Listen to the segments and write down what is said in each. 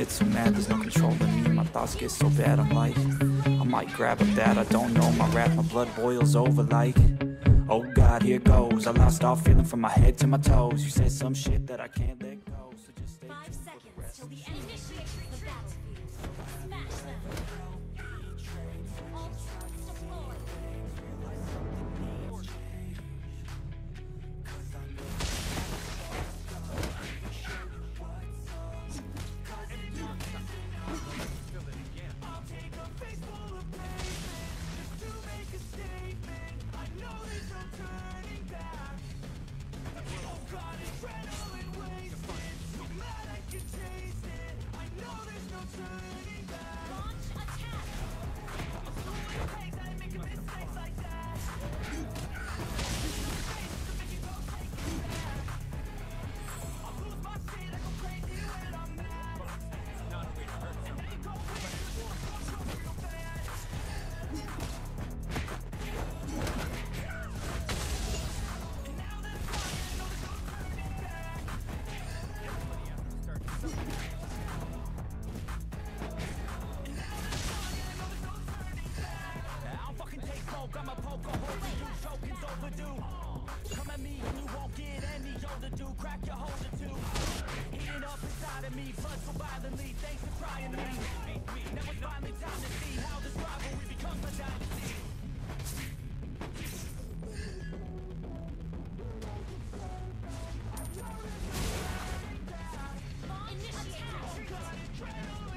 get so mad, there's no controlling me. My thoughts get so bad, I'm like, I might grab a bat, I don't know. My wrath, my blood boils over like, oh God, here goes. I lost all feeling from my head to my toes. You said some shit that I can't let go, so just stay 5 tuned for the seconds rest. till the enemy initiates the battlefield. Smash them. All troops deployed. Launch attack. I'll fucking take smoke, I'ma poke a hole in you, choking's overdue. Come at me and you won't get any older, dude. Crack your holder too. Heating up inside of me, blood so violently. Thanks for trying me. Now it's finally time to see how this rivalry becomes a dynasty. Launch attack.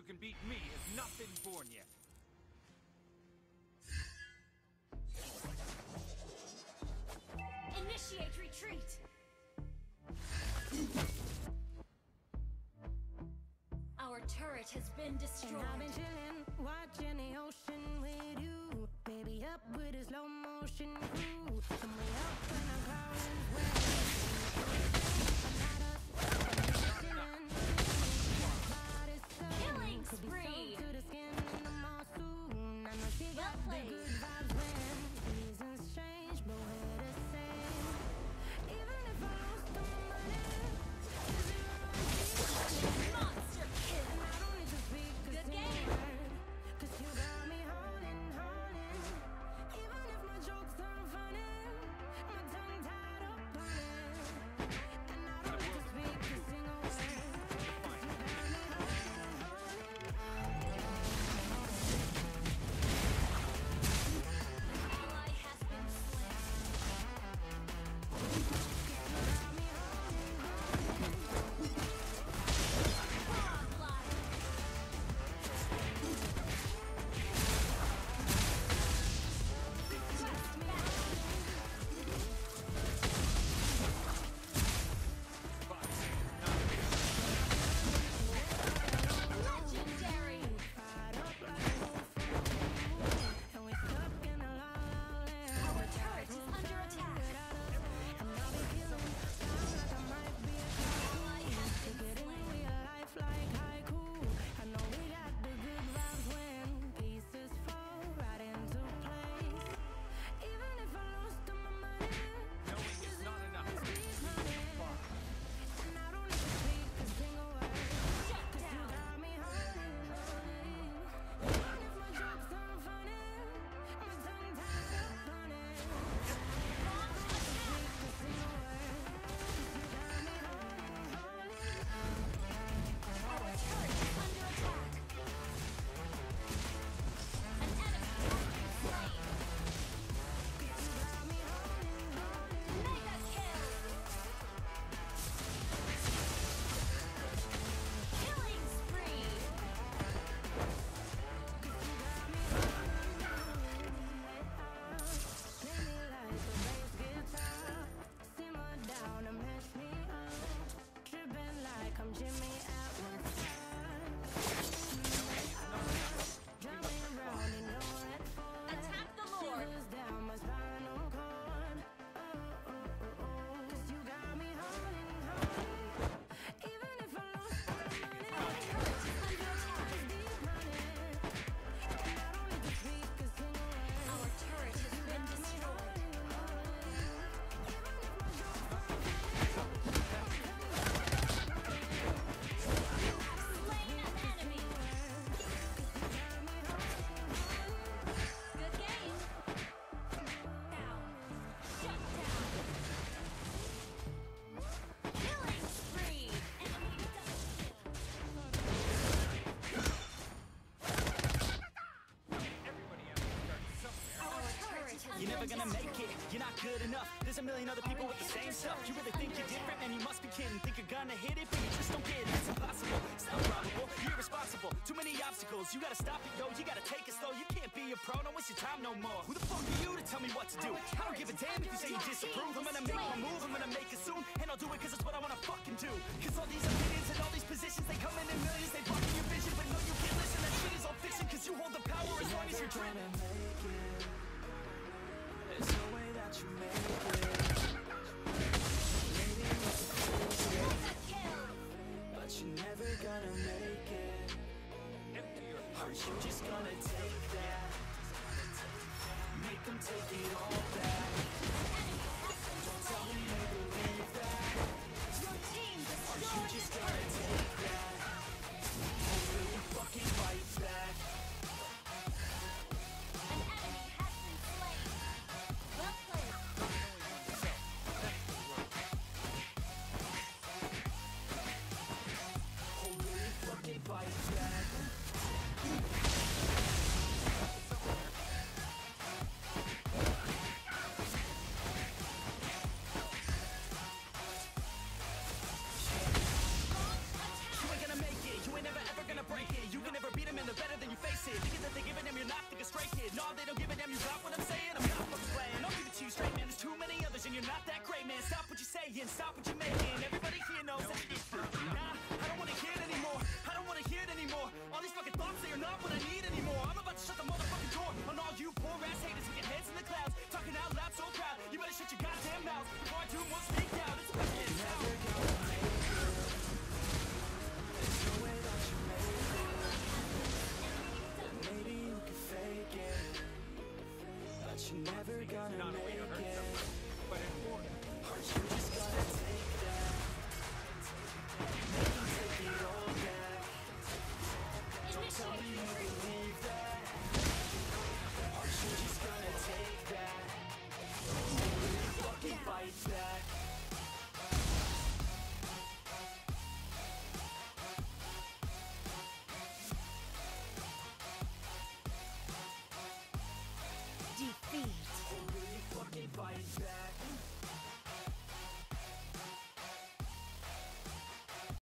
can beat me has not been born yet. Initiate retreat! Our turret has been destroyed. I've been chillin', watching the ocean with you. Baby, up with a slow motion crew. And we up when our clouds wet. Killing spree! To the skin in the mall soon. I know she got the good vibes when seasons change, but we're the same. Even if I lost all my money, Monster kill! and I don't need to speak a Good single game. word, 'cause you got me holding. Even if my jokes aren't funny, my tongue tied up on it, and I don't need to speak a single word, 'cause you got me Ally has been slain. Godlike! Request battle! Legendary! fired up like a wolf, and we stuck in a la la land. Our turret is under attack. And I'll be feeling down like I might be a Ally has been getting slain. real life like haiku. I know we got the good vibes when pieces fall right into place. Even if I lost all my money, Knowing is not enough. and I don't need to speak a single word, Shut 'cause you down! got me holding. Even if my jokes aren't funny, my tongue tied up on it. Launch attack! Speak a single word, 'cause you got me holding. Our turret is under attack. An enemy has been slain. Mega kill! Killing spree! Play me like a bass guitar, simmer down and mess me up, tripping like I'm Jimmy at Woodstock. Drumming around in your headphones, Attack the Lord! shivers down my spinal cord. 'Cause you got me holding. Even if I lost all my money, Our turret is under attack. deep running, and I don't need to speak a single word. Our turret has been destroyed. You have slain an enemy. Good game. Down. Shut down. Killing spree. Enemy Everybody has to start somewhere. Our turret is under You're never gonna attack. make it, you're not good enough. There's a million other people with the same stuff. You really think you're different, man, you must be kidding. Think you're gonna hit it, but you just don't get it. It's impossible, it's not probable, you're irresponsible. Too many obstacles, you gotta stop it, yo. You gotta take it slow, you can't be a pro, don't waste your time no more. Who the fuck are you to tell me what to do? I don't give a damn if you say you disapprove. I'm gonna make my move, I'm gonna make it soon. And I'll do it cause it's what I wanna fucking do. Cause all these opinions and all these positions, they come in millions. They block your vision, but no, you can't listen. That shit is all fiction, cause you hold the power as long as you're dreaming. There's no way that you make it. Mega kill. But you're never gonna make it. Empty your Are you just gonna take that? Make them take it all back. Enemy has been slain. They believe that. Your team Are you destroyed just the gonna turret. take that? Or will you fucking fight back? An enemy has been slain. Well played. Or will you fucking fight back? you're not that great, man. Stop what you're saying, stop what you're making. Everybody here knows that. Nah, I don't wanna hear it anymore. I don't wanna hear it anymore. All these fucking thoughts, they are not what I need.